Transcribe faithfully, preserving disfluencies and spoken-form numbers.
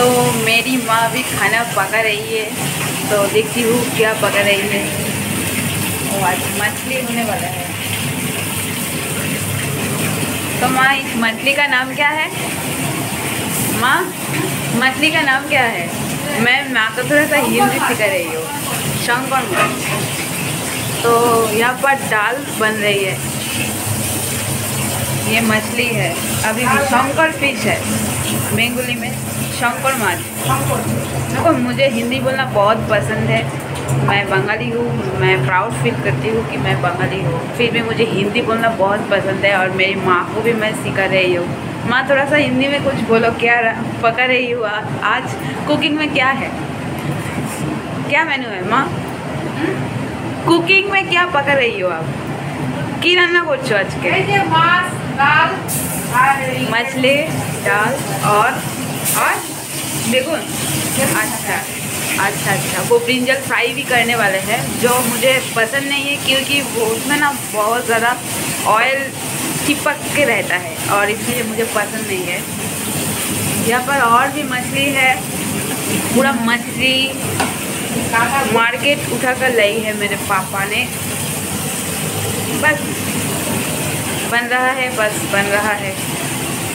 मेरी माँ भी खाना पका रही है, तो देखती हूँ क्या पका रही है। और आज मछली होने वाला है। तो माँ, इस मछली का नाम क्या है? माँ, मछली का नाम क्या है? मैं माँ को थोड़ा सा हिंदी सिखा रही हूँ। शंकर माछ। तो यहाँ पर दाल बन रही है। ये मछली है, अभी शंकर फिश है बेंगोली में, शंकर माछ। देखो, मुझे हिंदी बोलना बहुत पसंद है। मैं बंगाली हूँ, मैं प्राउड फील करती हूँ कि मैं बंगाली हूँ। फिर भी मुझे हिंदी बोलना बहुत पसंद है और मेरी माँ को भी मैं सिखा रही हूँ। माँ, थोड़ा सा हिंदी में कुछ बोलो, क्या पका रही हूँ आज? कुकिंग में क्या है? क्या मेन्यू है माँ? कुकिंग में क्या पका रही हो आप? की रान्ना করছো আজকে? माछ, दाल, मछली, दाल और और बेगुन। अच्छा अच्छा अच्छा वो ब्रिंजल फ्राई भी करने वाले हैं, जो मुझे पसंद नहीं है क्योंकि वो उसमें ना बहुत ज़्यादा ऑयल चिपक के रहता है और इसलिए मुझे पसंद नहीं है। यहाँ पर और भी मछली है, पूरा मछली मार्केट उठा कर लाई है मेरे पापा ने। बस बन रहा है, बस बन रहा है।